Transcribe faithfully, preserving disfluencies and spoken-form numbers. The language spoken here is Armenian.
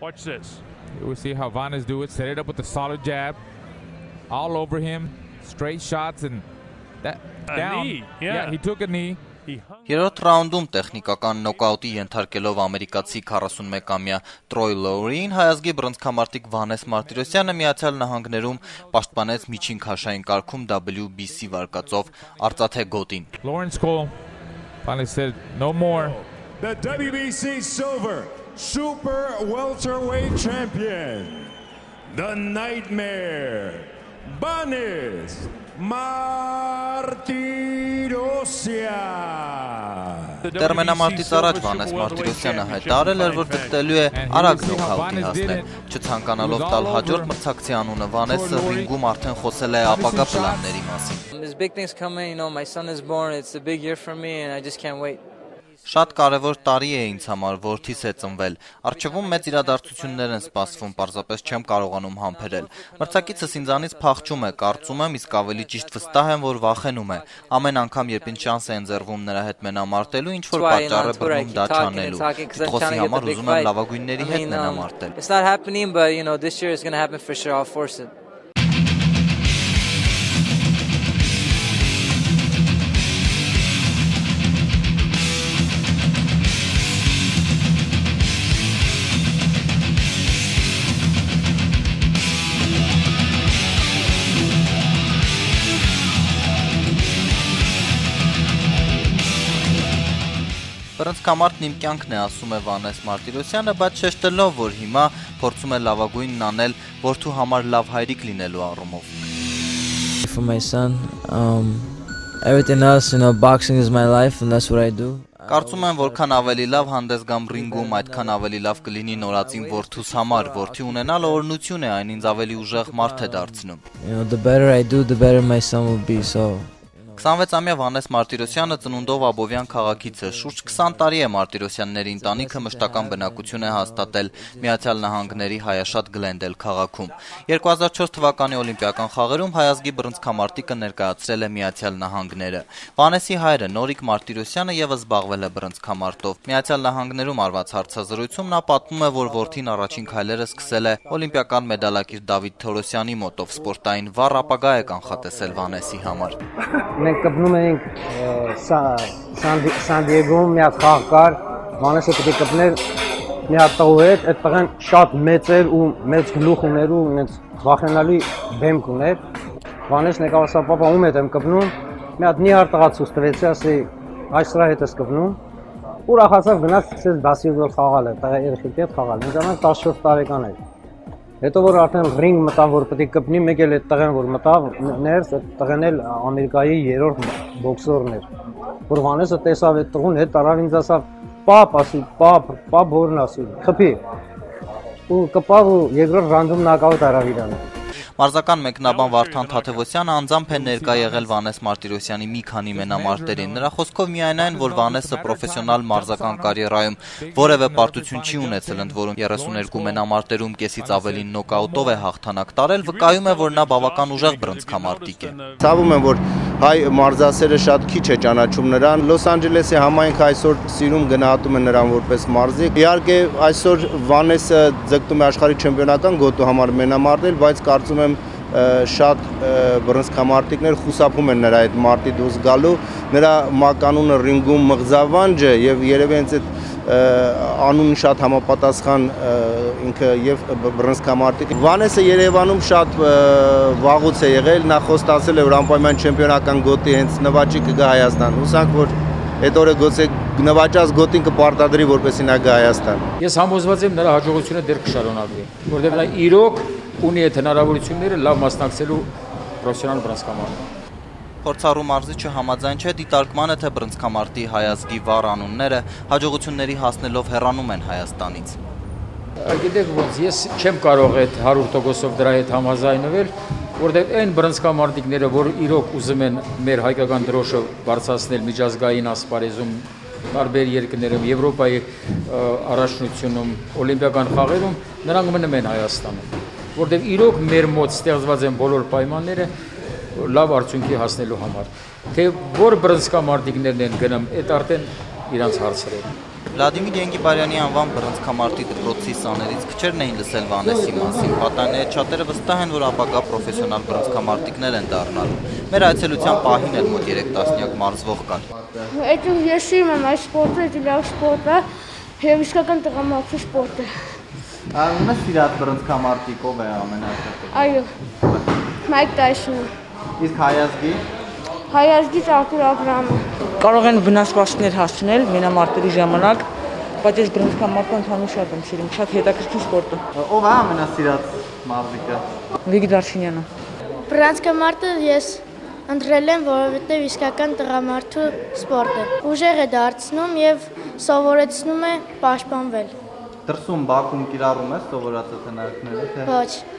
Watch this. We'll see how Vanes do it. Set it up with a solid jab. All over him. Straight shots and that A down. knee, yeah. yeah, he took a knee. Երրորդ ռաունդում տեխնիկական նոկաուտի ենթարկելով ամերիկացի քառասունմեկամյա Տրոյ Լոուրին, հայազգի բռնցքամարտիկ Վանես Մարտիրոսյանը Միացյալ Նահանգներում պաշտպանեց միջին քաշային կարգում W B C վարկածով արծաթե գոտին։ Lawrence Cole finally said no more. The W B C Silver Super Welterweight Champion, the Nightmare, Vanes Martirosyan. Տերմենամարտից առաջ Վանես Մարտիրոսյանը հայտարարել էր, որ դգտելու է արագ նոկաուտի հասնել, չցանկանալով տալ հաջորդ մրցակցի անունը Վանեսը ռինգում արդեն խոսել է ապագա պլանների մասին։ There's big things coming, you know, my son is born, it's a big year for me and I just can't wait. Շատ կարևոր տարի է ինձ համար, որդիս է ծնվել։ Առջևում մեծ իրադարձություններ են սպասվում, պարզապես չեմ կարողանում համբերել։ Մրցակիցս ինձանից փախչում է, կարծում եմ, իսկ ավելի ճիշտ վստահ եմ, որ վախենում է։ Ամեն անգամ, երբ ինձ շանս է ընձեռվում նրա հետ մենամարտելու, ինչ որ պատճառ է բռնում դա չանելու։ Դիտողի համար ուզում եմ լավագույնների հետ մենամարտել։ It's not happening, but you know, this year is going to happen for sure. I'll force it. Բռնցքամարտն իմ կյանքն է, ասում է Վանես Մարտիրոսյանը, բայց շեշտելով, որ հիմա փորձում է լավագույնն անել որդու համար լավ հայրիկ լինելու առումով։ For my son, um, everything else, you know, boxing is my life and that's what I do. Կարծում եմ, որքան ավելի լավ հանդես գամ ռինգում, այդքան ավելի լավ կլինի նորածին որդուս համար, որդի ունենալը օրհնություն է, այն ինձ ավելի ուժեղ մարդ է դարձնում։ You know, the better I do, the better my son will be, so քսանվեցամյա Վանես Մարտիրոսյանը ծնունդով Աբովյան քաղաքից է, շուրջ քսան տարի է Մարտիրոսյանների ընտանիքը մշտական բնակություն է հաստատել Միացյալ Նահանգների Հայաշատ Գլենդել քաղաքում։ երկու հազար չորս թվականի օլիմպիական խաղերում հայազգի բռնցքամարտիկը ներկայացրել է Միացյալ Նահանգները։ Վանեսի հայրը Նորիկ Մարտիրոսյանը ևս զբաղվել է բռնցքամարտով։ Միացյալ Նահանգներում արված հարցազրույցում նա պատմում է, որ որդին առաջին քայլերը սկսել է օլիմպիական մեդալակիր Դավիթ Թորոսյանի մոտով, սպորտային վառ ապագա է կանխատեսել Վանեսի համար։ Մենք կպնում էինք Սան Դիեգոում մի հատ խաղ կար, Վանեսը պետք է կպներ մի հատ տղու հետ, այդ տղան շատ մեծ էր ու մեծ գլուխ ուներ ու ինձ վախենալի դեմք ուներ։ Վանեսն եկավ ասա, պապա ում հետ եմ կպնում, մի հատ նիհար տղա ցույց տվեցի, ասի այս սրա հետ ես կպնում։ Ուրախացավ գնաց սկսեց բասկետբոլ խաղալ, տղա երեխեքի հետ խաղալ, ինձ ամեն տասնչորս տարեկան էր։ Հետո որ արդեն ռինգ մտավ, որ պետք է կպնի, մեկ էլ այդ տղեն որ մտավ ներս, այդ տղեն էլ Ամերիկայի երրորդ բոքսորն էր, որ Վանեսը տեսավ այդ տղուն, հետ տարավ ինձ ասավ, պապ, ասի, պապ, պապ որն ասի, խփի, ու կպավ ու երկրորդ ռանդում նոկաուտ արավ իրան։ Մարզական մեկնաբան Վարդան Թաթևոսյանը անձամբ է ներկա եղել Վանես Մարտիրոսյանի մի քանի մենամարտերին։ Նրա խոսքով միայն այն, որ Վանեսը պրոֆեսիոնալ մարզական կարիերայում որևէ պարտություն չի ունեցել, ընդ որում երեսուներկու մենամարտերում կեսից ավելին նոկաուտով է հաղթանակ տարել, վկայում է, որ նա բավական ուժեղ բռնցքամարտիկ է։ Ցավում եմ, որ հայ մարզասերը շատ քիչ է ճանաչում նրան։ Լոս Անջելեսի համայնքը այսօր սիրում գնահատում է նրան որպես մարզիկ։ Իհարկե այսօր Վանեսը ձգտում է աշխարհի չեմպիոնական գոտու համար մենամարտել, բայց կարծում եմ շատ բռնցքամարտիկներ խուսափում են նրա այդ մարտի դուրս գալու, նրա մականունը ռինգում Մղձավանջ է եւ երևի հենց այդ անունը շատ համապատասխան ինքը եւ բռնցքամարտիկ։ Վանեսը Երևանում շատ վաղուց է եղել, նա խոստացել է, որ անպայման չեմպիոնական գոտի հենց նվաճի կգա Հայաստան։ Հուսանք, որ այդ օրը գուցե նվաճած գոտին կպարտադրի, որպեսզի նա գա Հայաստան։ Ես համոզված եմ նրա հաջողությունը դեռ կշարունակվի, որովհետեւ նա իրոք ունի այդ հնարավորությունները լավ մասնակցելու պրոֆեսիոնալ բռնցքամարտին։ Փորձառու մարզիչը համաձայն չէ դիտարկմանը, թե բռնցքամարտի հայազգի վառ անունները հաջողությունների հասնելով հեռանում են Հայաստանից։ Գիտեք ոնց, ես չեմ կարող այդ հարյուր տոկոսով դրա հետ համաձայնվել, որովհետև այն բռնցքամարտիկները, որ իրոք ուզում են մեր հայկական դրոշը բարձրացնել միջազգային ասպարեզում, տարբեր երկրներում, Եվրոպայի առաջնությունում, օլիմպիական խաղերում, նրանք մնում են Հայաստանում, որովհետև իրոք մեր մոտ ստեղծված են բոլոր պայմանները լավ արդյունքի հասնելու համար։ Թե որ բռնցքամարտիկներն են գնում, այդ արդեն իրանց հարցեր են։ Վլադիմիր Ենգիբարյանի անվան բռնցքամարտի դպրոցի սաներից քչերն էին լսել Վանեսի մասին։ Պատանիների չաթերը վստահ են, որ ապագա պրոֆեսիոնալ բռնցքամարտիկներ են դառնալու։ Մեր այցելության պահին էլ մոտ երեք տասնյակ մարզվող կան։ Այդում ես սիրում եմ այս սպորտը, դա լավ սպորտ է, եւ իսկական տղամարդու սպորտ է։ Ահա սիրած բռնցքամարտիկ ով է ամենաշատը։ Այո։ Մայք Տայսոնը։ Իսկ հայազգի Հայազգից Արտուր Աբրամը։ Կարող են վնասվածքներ հասցնել մենամարտերի ժամանակ, բայց ես բռնցքամարտը ընդհանուր շատ եմ սիրում, շատ հետաքրքիր սպորտ է։ Ով է ամենասիրած մարզիկը։ Վիգի Դարչինյանը։ Բռնցքամարտը ես ընտրել եմ, որովհետև իսկական տղամարդու սպորտ է։ Ուժեղ է դարձնում եւ սովորեցնում է պաշտպանվել։ Դրսում Բաքում կիրառում ես սովորածած հնարքները, թե։ Ոչ։